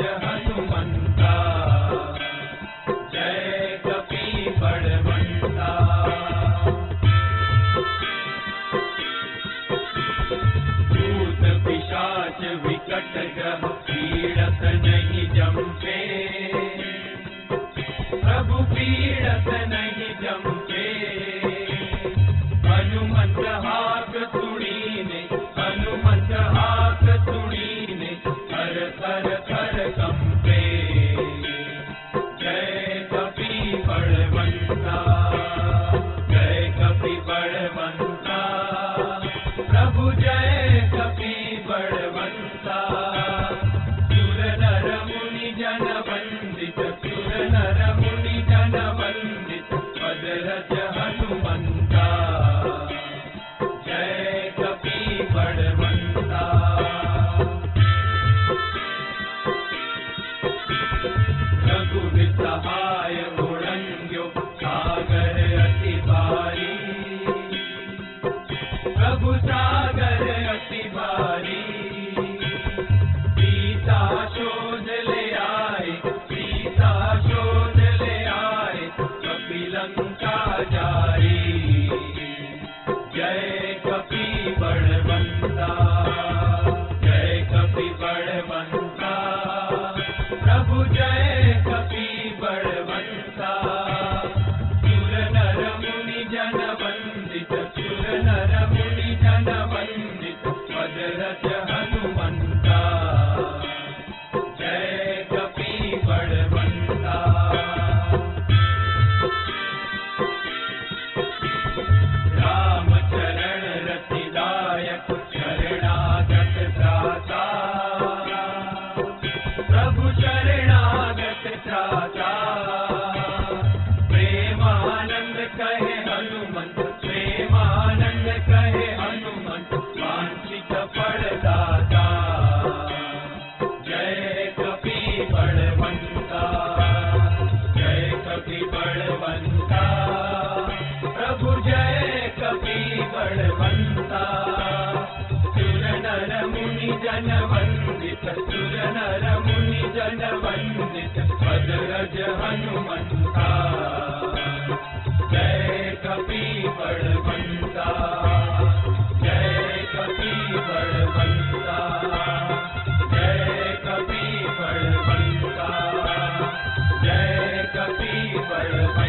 हनुमंता, जय कपि बलवंता। भूत पिशाच विकट ग्रह पीड़त नहीं जमते, प्रभु पीड़त नहीं जमते। हनुमंत हाक सुनीने, हनुमंत हाक सुनीने, थर थर थर कंपे। जय कपि बलवंता, जय कपि बलवंता, प्रभु जय कपि बलवंता। सुर नर मुनि जन वंदित, सुर नर मुनि जन वंदित, पद रज हनुमंता, जय कपि बलवंता। रघुवीर सहाय उड़ंग्यो, सागर अति भारी, प्रभु सागर अति भारी। सीता शोध ले आए, सीता शोध ले आए, कपि लंका जारी। जय कपि बलवंता, जय कपि बलवंता, प्रभु जय कपि बलवंता। सुर नर मुनि जन वंदित, सुर नर मुनि जन वंदित, पद रज हनुमंता, जय कपि बलवंता। राम चरण रतिदायक, शरणागत त्राता, प्रभु शरणागत त्राता। प्रेमानंद कहे हनुमंत, प्रेमानंद कहे हनुमंत, वांछित फल दाता। जय कपि बलवंता, जय कपि बलवंता, प्रभु जय कपि बलवंता। सुर नर मुनि जन वंदित, सुर नर मुनि जन वंदित, पद रज हनुमंता, जय कपि बलवंता, जय कपि बलवंता, जय कपि बलवंता, जय कपि बलवंता।